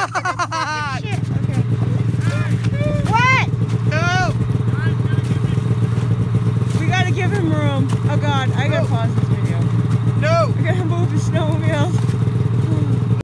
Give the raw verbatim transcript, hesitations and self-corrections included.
Shit. Okay. What? No. We gotta give him room. Oh God, I gotta pause this video. No. We gotta move the snowmobiles.